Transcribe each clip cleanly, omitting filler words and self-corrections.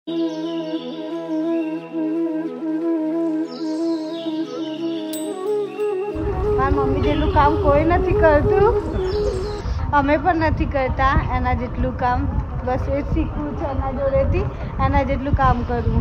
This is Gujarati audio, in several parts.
મારી મમ્મી જેટલું કામ કોઈ નથી કરતું, અમે પણ નથી કરતા એના જેટલું કામ. બસ એ જ શીખવું છે એના જોડેથી, એના જેટલું કામ કરવું.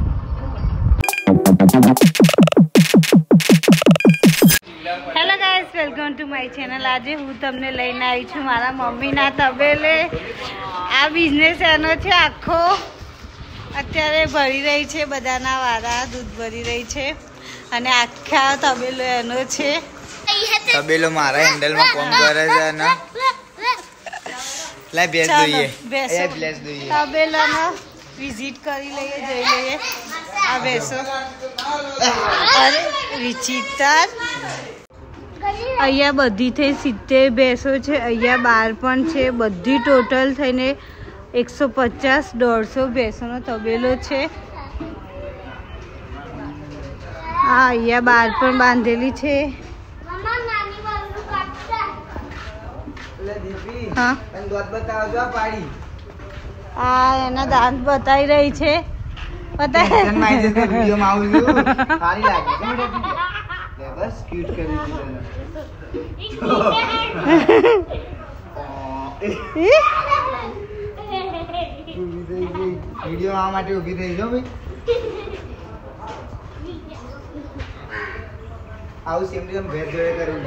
Hello guys, welcome to my channel. આજે હું તમને લઈને આવી છું મારા મમ્મીના તબેલે. આ બિઝનેસ એનો છે આખો. અત્યારે ભરી રહી છે બધાના વારા, દૂધ ભરી રહી છે અને આખા તબેલો એનો છે. તબેલો મારા હેન્ડલમાં કોમ કરે છે અને લે બેસ દઈએ તબેલાનો વિઝિટ કરી લઈએ, જોઈ લઈએ. આ બેસો અરે વિચિત્ર. અહીંયા બધી થઈ 70 ભેંસો છે. અહીંયા 12 પણ છે. બધી ટોટલ થઈને 150-150 ભેંસોનો તબેલો છે. હા, અહીંયા 12 પણ બાંધેલી છે. હા, એના દાંત બતાવી રહી છે. વિડીયો આ માટે ઉભી થઈ જો ભાઈ. આવું સેમ ટુ સેમ ભેટ જોડે કર્યું.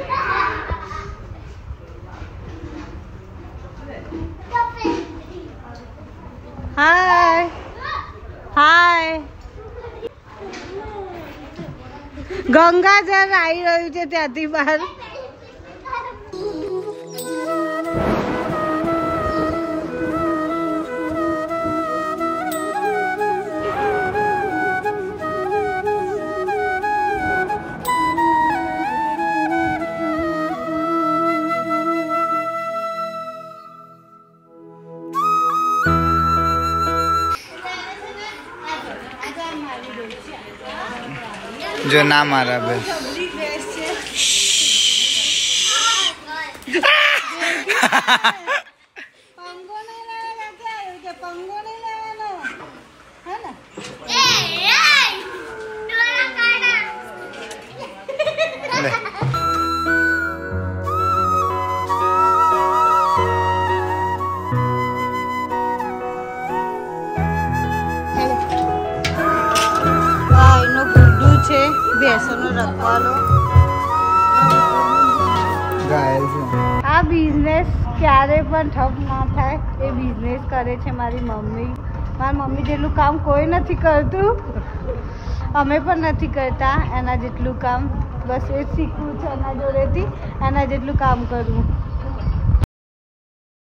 હાય હાય. ગંગાજળ આવી રહ્યું છે ત્યાંથી બહાર. જો ના મારા બસ ભેંસોનો રખવાલો. આ બિઝનેસ ક્યારે પણ ઠપ ના થાય એ બિઝનેસ કરે છે મારી મમ્મી. મારી મમ્મી જેટલું કામ કોઈ નથી કરતું, અમે પણ નથી કરતા એના જેટલું કામ. બસ એ જ શીખવું છે એના જોડેથી, એના જેટલું કામ કરવું.